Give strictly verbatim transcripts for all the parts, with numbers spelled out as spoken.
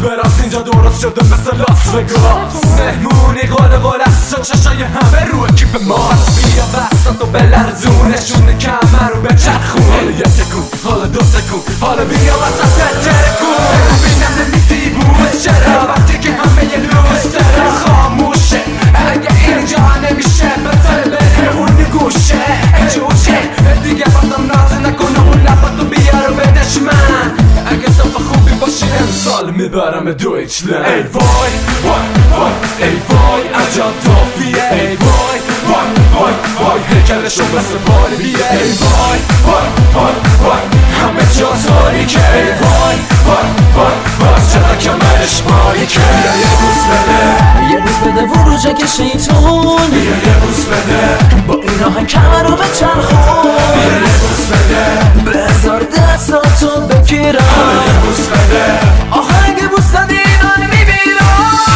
براست اینجا درست شده مثل لاس وگاس مهمونی قال قال است چشای همه رو اکیپ ماست بیا بستات و بلرزونشون کمر رو بچرخون حالا یه تکون حالا دو تکون حالا بیا وسط ترکون ببینم نمیدی بوز چرا وقتی که همه یه لوز داره خاموشه اگه اینجا نمیشه بذاره بره اون گوشه جوچه دیگه بازم نازه نکنه اون لباتو بیارو بدش من اگه تو خوبی باشی امسال میبرم دویچلند ای وای وای وای ای وای عجب تافیه ای وای وای وای وای هیکلشو مثل باربیه ای وای وای وای وای همه جا تاریکه ای وای وای وای باز چرا کمرش باریکه بیا یه بوس بده یه بوس بده وروجه که شیطون بیا یه بوس بده با این آهنگ کمر رو بچرخون بیا یه بوس بده بذار دستاتو بگیرم حالا یه بوس بده آهنگ بوس دادی من میبینم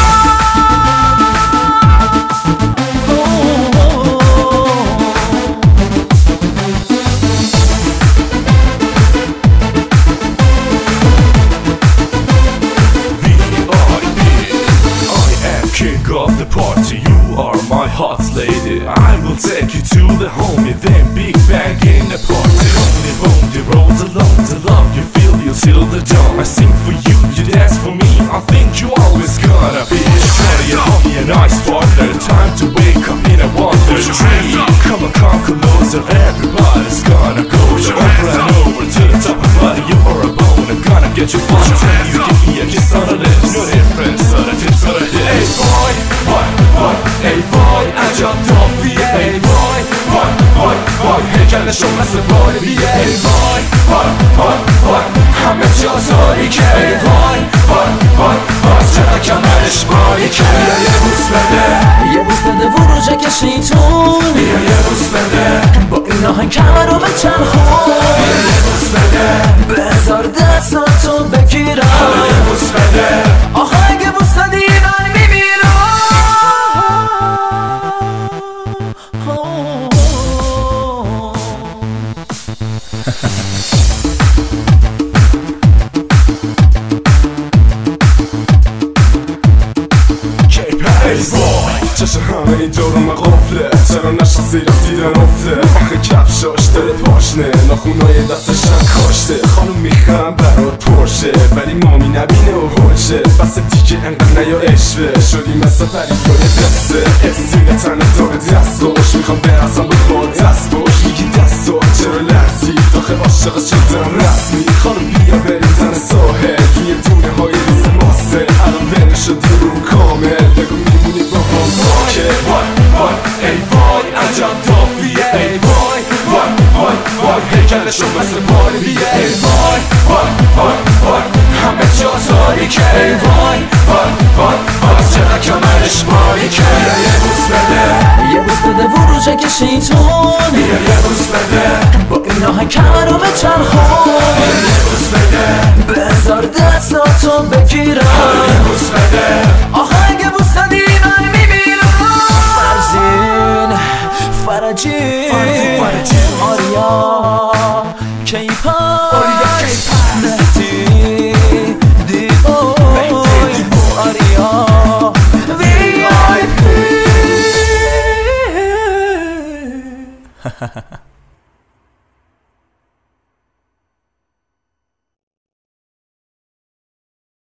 King of the party, you are my hot lady. I will take you to the homie, then big bang in the party. Only boom, the roads alone, the love you feel, you till the dawn. I sing for you, you dance for me. I think you always gonna be shorty and homie, a nice partner. Time to wake up in a wonder tree. Come on, come closer, everybody's gonna go. You're over and over to the top, buddy, you are a bone. I'm gonna get you fun, tell you give me a kiss on the lips. No difference, on the tips of the hips. وای وای وای ای وای عجب تافیه ای وای وای وای وای هیکلشو مثل باربیه ای وای وای وای وای همه جا تاریکه ای وای وای وای باز چرا کمرش باریکه بیا یه بوس بده یه بوس بده وروجه که شیطون بیا یه بوس بده با این آهنگ کمر رو بچرخون بیا یه بوس بده بذار دستاتو بگیرم حالا یه بوس بده آهنگ بوس دادی من میبینم K-paX V.i.P چشم همه این جرم قفله چرا نشستی رسیدن افته آخه کفشاش داره پاشنه ناخونای دستشم کاشته خانم میخوام برات پرشه ولی مامی نبینه و هرشه بس دیگه انقدر نیا اشوه شدی مثل پریکای دسته استیل تنه تا به دست باش میخوام برسم به خود دست باش میگی دست باش چرا لرزی داخل عاشق شدم رسمی خانم بیا بریم تن ساحل توی دونه های ریز ماسه الان ول شدی رو کامل بگو میمونی با هم ساکه وای وای ای وای عجب تافیه ای وای وای وای وای هیکلشو مثل باربیه ای وای وای وای وای همه جا تاریکه ای وای وای وای باز چرا کمرش باریکه بیا یه بوس بده یه بوس بده وروجه که شیطون بیا یه بوس بده با این آهنگ کمر رو بچرخون بیا یه بوس بده بذار دستاتو بگیرم حالا یه بوس بده آهنگ بوس دادی من میبینم فرزین فراجی آریا K-paX مهدی دبوی آریا وی آی پی